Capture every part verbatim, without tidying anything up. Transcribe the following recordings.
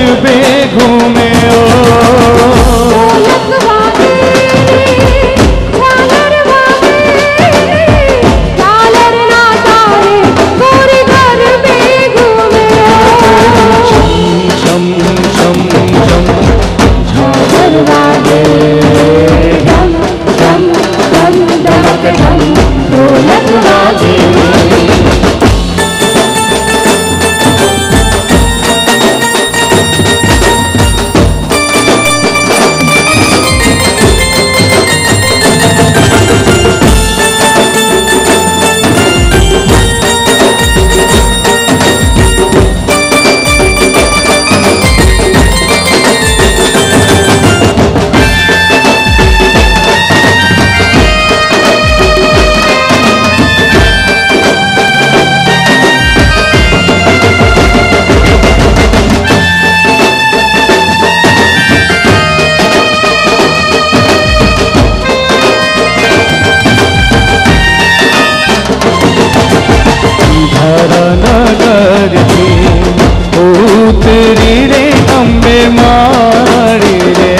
गरबे घूमे ओ ढोलक वागे, झालर वागे, झालर नाचा रे गोरी गरबे घूमे ओ छम छम छम झालर वागे डम डम डम डमक डम ढोलक वागे। नगर थी उतरी रे अम्बे मारी रे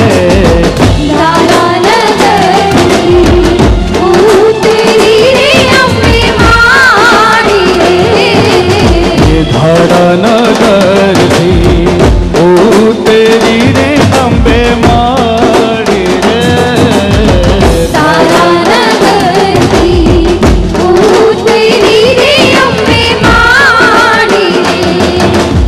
धारा नगर थी उतरी रे अम्बे मारी रे धारा नगर थी उतरी रे अम्बे मारी रे धारा नगर थी उतरी रे अम्बे मारी रे।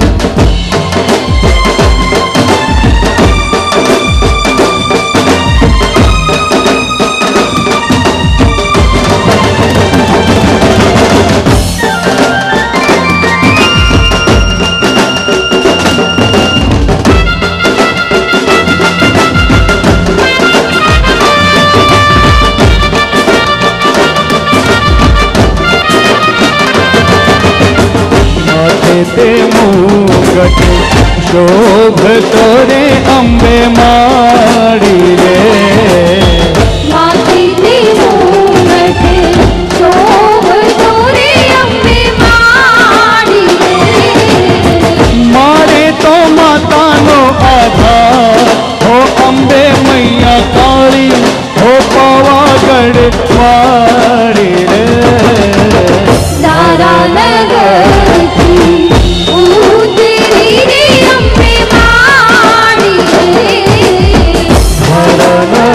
ते मुगट शोभ तोरे अम्बे मारी रे माथे ते मुगट शोभ तोरे अम्बे मारी रे मारे तो माता नो आधार हो अम्बे मैया काली हो पावागढ़ वारी रे धारा नगर थी उतरी रे अम्बे मारी रे धारा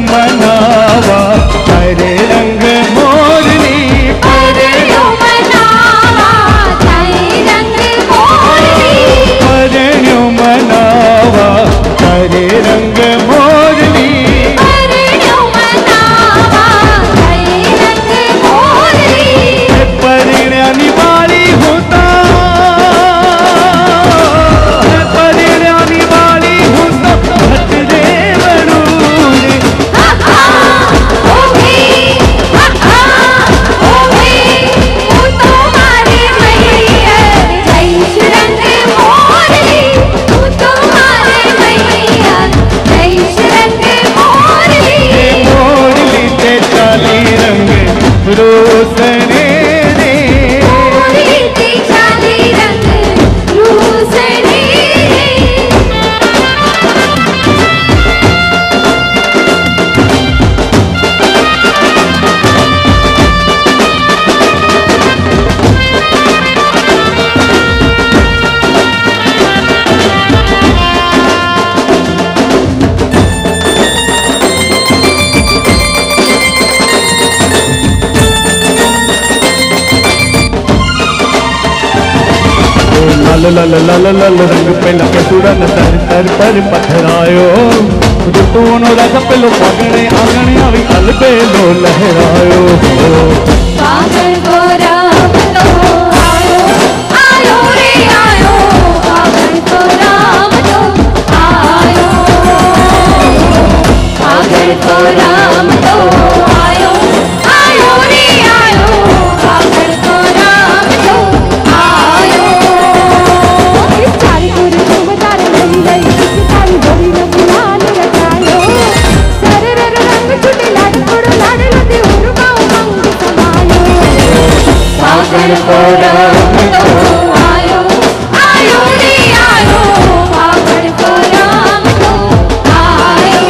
मनावा करे रंग मोरनी परण्यो मनावा करे रंग मोरनी परण्यो मनावा करे रंग मोरनी परण्यो मनावा करे रंग मोरनी परिण्यानी वाली होता परिण्यानी वाली होता भट रे वरूणी मोरली ते चाली रंग रोसने रे लाल लाल लाल लाल रंग पे लगे सुरन तर तर पर पथरायो तूनो रंग पे लो पगड़े आंगणे अभी अलबे लो लहरायो पागल को राम तो आयो आयो रे आयो पागल को राम तो आयो पागल को राम तो आयो आयो रे आयो पागल को राम तो आयो चारी गोरी तुम तारे लगी गई चारी गोरी ने बुलान रचायो सरे रे रंग छुटी लाड पड़ो लाड लती उर्माओ मंग समायो पागल को राम तो आयो आयो रे आयो पागल को राम तो आयो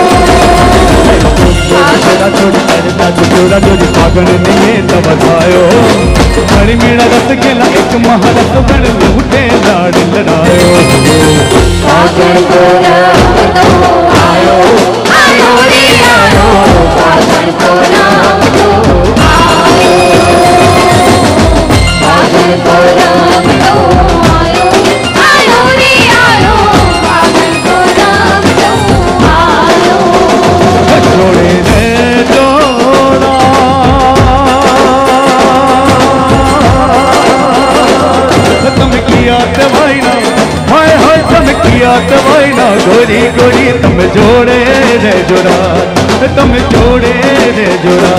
छोड़ा छोड़ करता छोड़ा जोड़ी पागल नहीं तब बतायो हरी मीणा रस केला एक महारस बन लूटे लाड लड़ायो पागल को राम तो आयो आयो रे आयो पागल को राम तो आयो पागल को राम तो आयो आयो रे आयो पागल को राम तो आयो जोड़े रे जोड़ा तुम किया दवाइना हाय हाय तुम किया दवाइना गोरी गोरी तुम जोड़े रे जोड़ा तुम जोड़े रे जोड़ा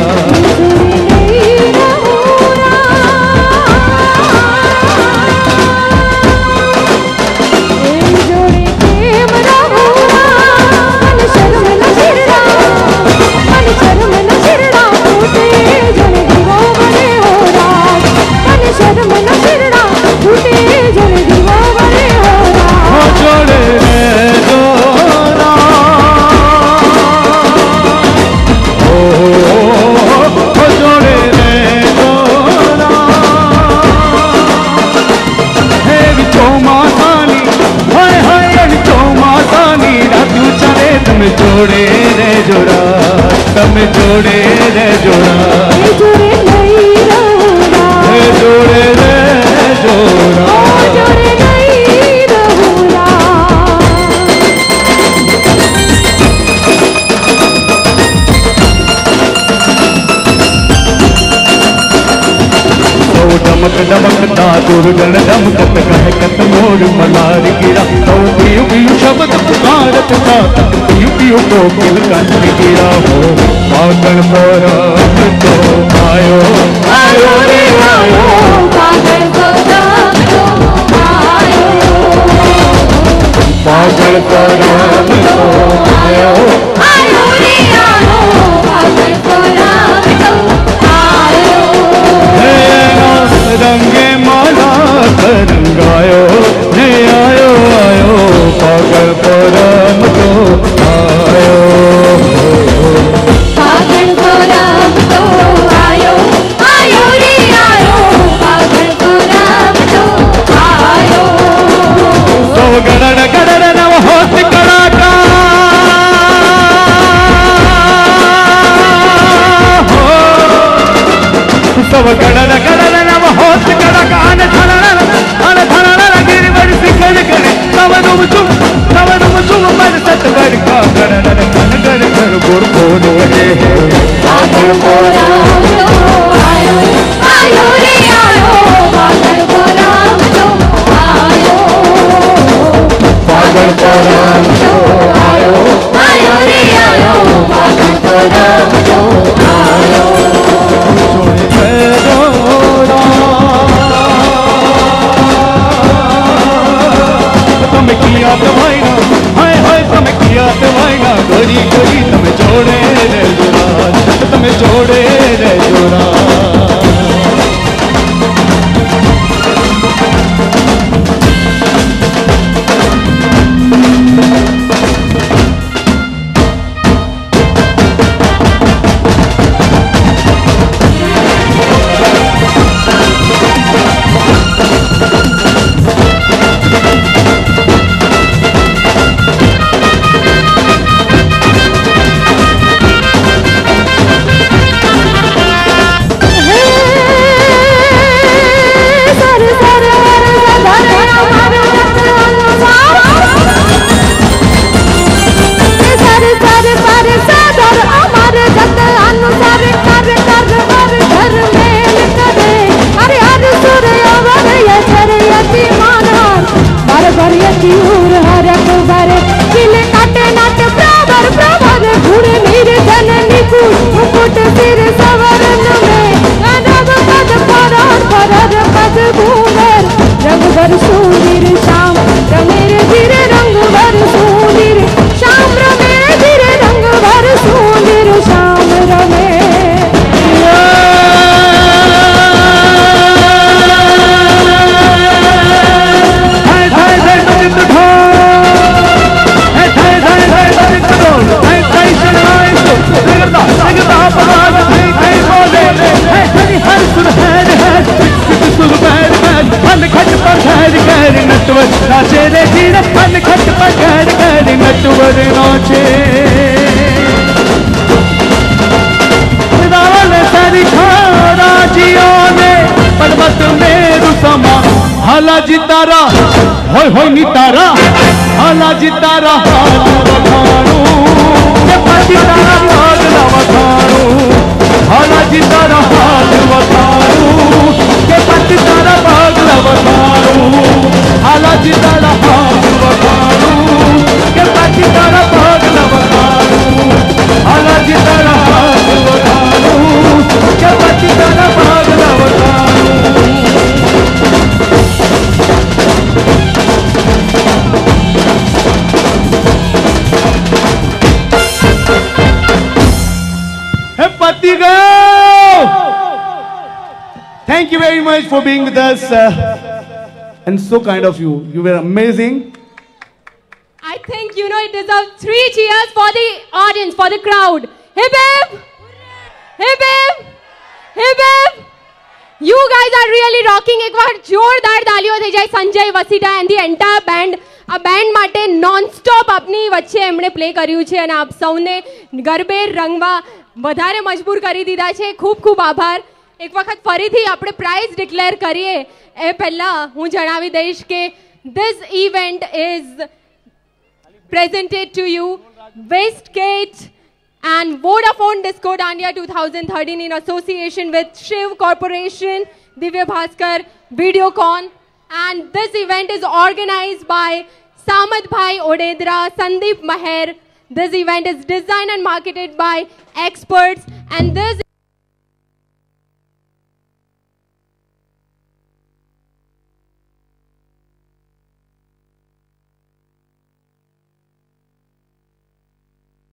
जोड़े रे जोड़ा ओ जोड़े रे जोड़ा हे विचो मासानी हाय हाय विचो मासानी रातू चले तुम जोड़े रे जोड़ा तुम जोड़े रे जोड़ा हे जोड़े रे जोड़ा डमक डमकता दुर्गण दमकत कहकत मोर मलार गिरा तो पियु पियु शब्द पुकारत था तक पियु पियु कोकिल कंठ गिरा हो पागल मोरा तो आयो आयो रे आयो पागल को राम तो आयो पागल को राम तो आयो आयो रे आयो पागल को राम तो आयो रंगे माला रंगायो ने आयो आयो पागल को राम तो आयो पागल को राम तो आयो आयो रे आयो पागल को राम तो आयो तो गड़ड़ गड़ड़ नव होत कड़ाका कन कर कर गोर गोर रहे हैं। फागुन पोराम जो आयो आयो रे आयो फागुन पोराम जो आयो फागुन पोराम जो आयो आयो रे आयो फागुन पोराम जो आयो તમે કિયા દવાઈના હાય હાય તમે કિયા દવાઈના ગોરી ગોરી તમે જોડે રે જોરા તમે જોડે રે જોરા नाचे रे धीरे फन खट पकड़ कर नटवर नाचे रावण सारी खारा जियो ने पर्वत मेरु समा हाला जितारा होय होय नितारा हाला जितारा हाल वखाणू के पति तारा हाल वखाणू हाला जितारा हाल वखाणू के पति तारा भाग वखाणू हाला जितारा हाल वखाणू के पति तारा भाग वखाणू हाला जितारा हाल वखाणू के पति तारा भाग वखाणू Hey, Pati girl! Thank you very much for being with us. Uh, and so kind of you. You were amazing. I think you know it deserves three cheers for the audience, for the crowd. Hip hip! Hip hip! Hip hip! You guys are really rocking. एक बार जोरदार तालियों થઈ જાય Sanjay Vasita and the entire band. આ band માટે non stop આપની વચ્ચે એમણે પ્લે કર્યું છે અને આપ સૌને ગરબે રંગવા વધારે મજબૂર કરી દીધા છે. ખૂબ ખૂબ આભાર. એક વખત ફરીથી આપણે પ્રાઇઝ ડિક્લેર કરીએ એ પહેલા હું જણાવી દઈશ કે this event is presented to you Westgate and Vodafone Disco Dandiya twenty thirteen in association with Shiv Corporation, Divya Bhaskar, Videocon, and this event is organized by Samad Bhai Odedra, Sandeep Maher. This event is designed and marketed by experts, and this